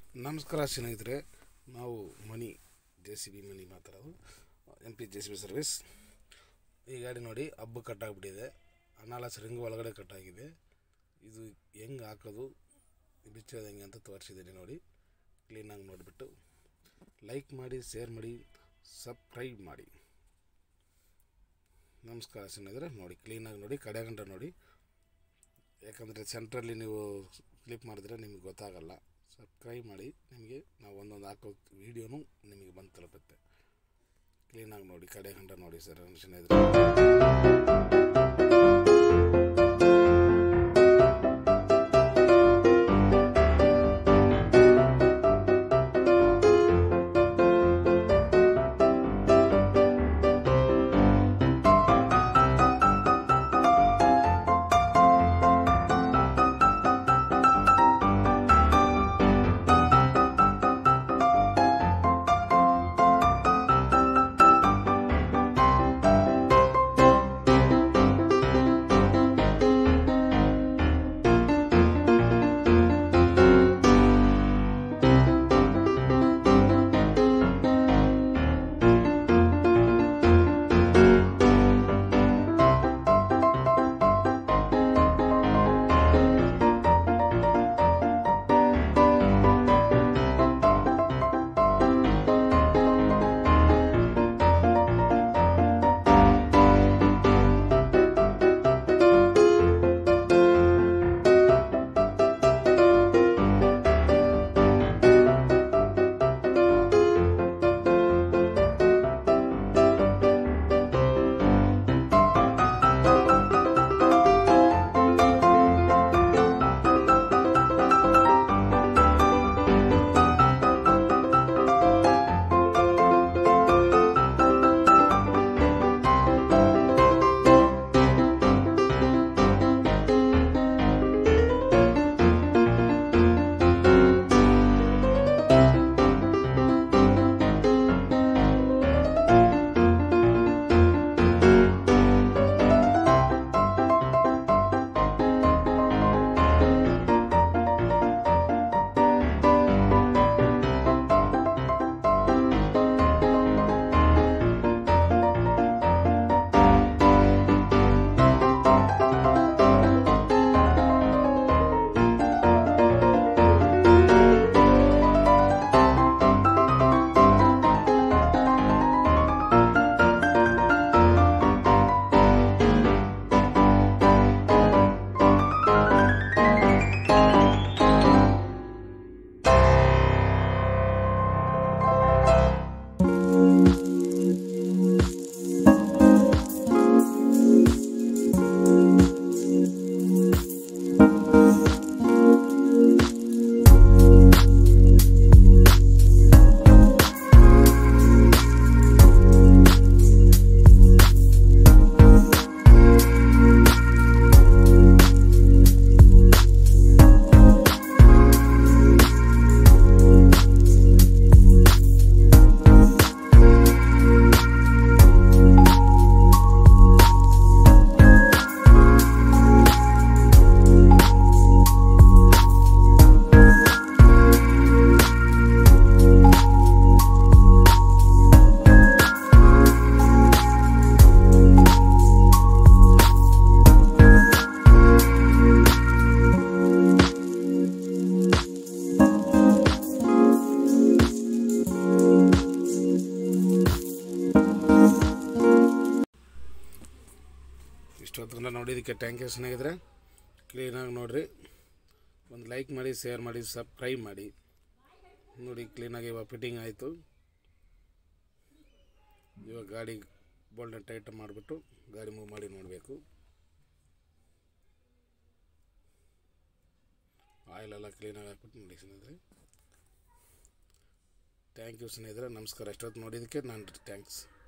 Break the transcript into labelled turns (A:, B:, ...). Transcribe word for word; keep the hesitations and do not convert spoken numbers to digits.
A: ನಮಸ್ಕಾರ ಸ್ನೇಹಿತರೆ, ನಾವು Mani J C B Mani ಮಾತಾಡೋದು. M P J C B service. ಈ ಗಾಡಿ ನೋಡಿ ಹಬ್ಬ ಕಟ್ಟಾಗ್ಬಿಟ್ಟಿದೆ. ಅನಾಲಸ್ ರಿಂಗ್ ಒಳಗಡೆ ಕಟ್ಟಾಗಿದೆ. ಇದು ಹೆಂಗೆ ಹಾಕೋದು, ಬಿಚ್ಚೋದು ಹೆಂಗೆ ಅಂತ ತೋರಿಸಿದ್ದೀನಿ ನೋಡಿ. ಕ್ಲೀನಾಗಿ ನೋಡಿಬಿಟ್ಟು ಲೈಕ್ ಮಾಡಿ, ಶೇರ್ ಮಾಡಿ, ಸಬ್ಸ್ಕ್ರೈಬ್ ಮಾಡಿ. ನಮಸ್ಕಾರ ಸ್ನೇಹಿತರೆ. ನೋಡಿ ಕ್ಲೀನಾಗಿ ನೋಡಿ, ಕಡೆ ಗಂಟ ನೋಡಿ. ಯಾಕಂದರೆ ಸೆಂಟ್ರಲ್ಲಿ ನೀವು ಕ್ಲಿಕ್ ಮಾಡಿದ್ರೆ ನಿಮಗೆ ಗೊತ್ತಾಗಲ್ಲ. ಸಬ್ಸ್ಕ್ರೈಬ್ ಮಾಡಿ, ನಿಮಗೆ ನಾವು ಒಂದೊಂದು ಹಾಕೋ ವೀಡಿಯೋನು ನಿಮಗೆ ಬಂದು ತಲುಪುತ್ತೆ. ಕ್ಲೀನಾಗಿ ನೋಡಿ, ಕಡೆ ಗಂಟ ನೋಡಿ ಸರ್ ಸ್ನೇಹಿತರೆ. ಇಷ್ಟೊತ್ತಂದ್ರೆ ನೋಡಿದ್ದಕ್ಕೆ ಥ್ಯಾಂಕ್ ಯು ಸ್ನೇಹಿತರೆ. ಕ್ಲೀನಾಗಿ ನೋಡಿರಿ, ಒಂದು ಲೈಕ್ ಮಾಡಿ, ಶೇರ್ ಮಾಡಿ, ಸಬ್ಸ್ಕ್ರೈಬ್ ಮಾಡಿ. ನೋಡಿ ಕ್ಲೀನಾಗಿ ಇವಾಗ ಫಿಟ್ಟಿಂಗ್ ಆಯಿತು. ಇವಾಗ ಗಾಡಿ ಬೋಲ್ಟ್ನ ಟೈಟ್ ಮಾಡಿಬಿಟ್ಟು ಗಾಡಿ ಮೂವ್ ಮಾಡಿ ನೋಡಬೇಕು. ಆಯಿಲೆಲ್ಲ ಕ್ಲೀನಾಗಿ ಹಾಕ್ಬಿಟ್ಟು ನೋಡಿ ಸ್ನೇಹಿತರೆ. ಥ್ಯಾಂಕ್ ಯು ಸ್ನೇಹಿತರೆ. ನಮಸ್ಕಾರ. ಇಷ್ಟೊತ್ತು ನೋಡಿದ್ದಕ್ಕೆ ನಾನು ಥ್ಯಾಂಕ್ಸ್.